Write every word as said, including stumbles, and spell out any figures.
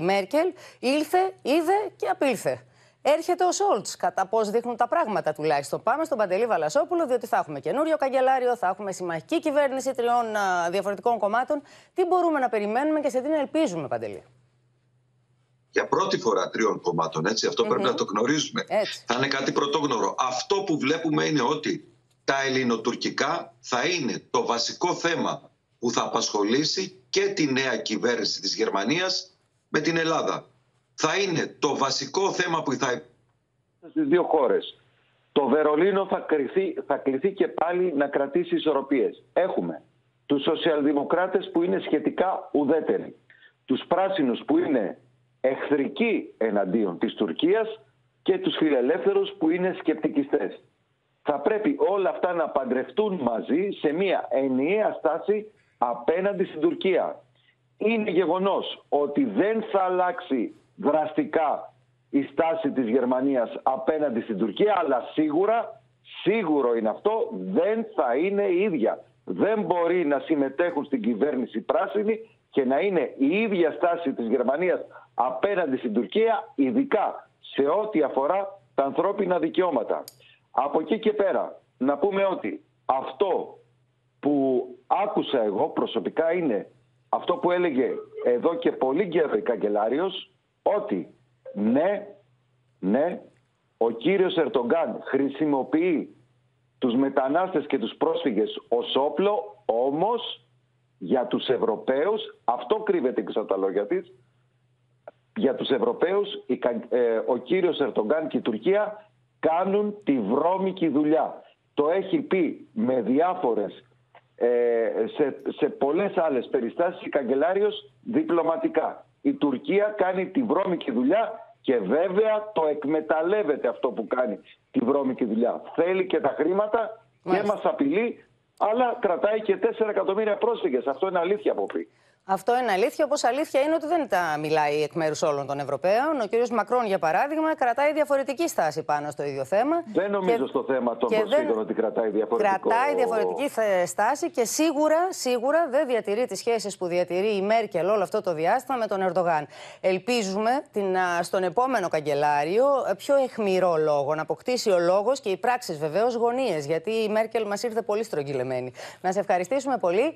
Μέρκελ ήλθε, είδε και απήλθε. Έρχεται ο Σόλτς, κατά πώς δείχνουν τα πράγματα τουλάχιστον. Πάμε στον Παντελή Βαλασόπουλο, διότι θα έχουμε καινούριο καγκελάριο, θα έχουμε συμμαχική κυβέρνηση τριών α, διαφορετικών κομμάτων. Τι μπορούμε να περιμένουμε και σε τι να ελπίζουμε, Παντελή? Για πρώτη φορά τριών κομμάτων, έτσι. Αυτό mm-hmm. πρέπει να το γνωρίζουμε. Έτσι. Θα είναι κάτι πρωτόγνωρο. Αυτό που βλέπουμε είναι ότι τα ελληνοτουρκικά θα είναι το βασικό θέμα που θα απασχολήσει και τη νέα κυβέρνηση της Γερμανίας με την Ελλάδα. Θα είναι το βασικό θέμα που θα... Στις δύο χώρες. Το Βερολίνο θα κληθεί, θα κληθεί και πάλι να κρατήσει ισορροπίες. Έχουμε τους σοσιαλδημοκράτες που είναι σχετικά ουδέτεροι. Τους πράσινους που είναι εχθρικοί εναντίον της Τουρκίας και τους φιλελεύθερους που είναι σκεπτικιστές. Θα πρέπει όλα αυτά να παντρευτούν μαζί σε μια ενιαία στάση απέναντι στην Τουρκία. Είναι γεγονός ότι δεν θα αλλάξει δραστικά η στάση της Γερμανίας απέναντι στην Τουρκία, αλλά σίγουρα, σίγουρο είναι αυτό, δεν θα είναι η ίδια. Δεν μπορεί να συμμετέχουν στην κυβέρνηση πράσινοι και να είναι η ίδια στάση της Γερμανίας απέναντι στην Τουρκία, ειδικά σε ό,τι αφορά τα ανθρώπινα δικαιώματα. Από εκεί και πέρα, να πούμε ότι αυτό που άκουσα εγώ προσωπικά είναι αυτό που έλεγε εδώ και πολύ καιρό η καγκελάριος, ότι ναι, ναι, ο κύριος Ερντογκάν χρησιμοποιεί τους μετανάστες και τους πρόσφυγες ως όπλο, όμως για τους Ευρωπαίους, αυτό κρύβεται και στα τα λόγια της, για τους Ευρωπαίους ο κύριος Ερντογκάν και η Τουρκία κάνουν τη βρώμικη δουλειά. Το έχει πει με διάφορες, σε, σε πολλές άλλες περιστάσεις η καγκελάριος διπλωματικά. Η Τουρκία κάνει τη βρώμικη δουλειά και βέβαια το εκμεταλλεύεται αυτό που κάνει τη βρώμικη δουλειά. Θέλει και τα χρήματα και μας απειλεί, αλλά κρατάει και τέσσερα εκατομμύρια πρόσφυγες. Αυτό είναι αλήθεια από πει. Αυτό είναι αλήθεια, όπως αλήθεια είναι ότι δεν τα μιλάει εκ μέρους όλων των Ευρωπαίων. Ο κ. Μακρόν, για παράδειγμα, κρατάει διαφορετική στάση πάνω στο ίδιο θέμα. Δεν νομίζω και... στο θέμα των προσφύγων δεν... ότι κρατάει διαφορετικό... Κρατάει διαφορετική στάση και σίγουρα, σίγουρα δεν διατηρεί τις σχέσεις που διατηρεί η Μέρκελ όλο αυτό το διάστημα με τον Ερντογάν. Ελπίζουμε την, στον επόμενο καγκελάριο πιο αιχμηρό λόγο, να αποκτήσει ο λόγος και οι πράξεις βεβαίως γωνίες, γιατί η Μέρκελ μας ήρθε πολύ στρογγυλεμένη. Να σε ευχαριστήσουμε πολύ.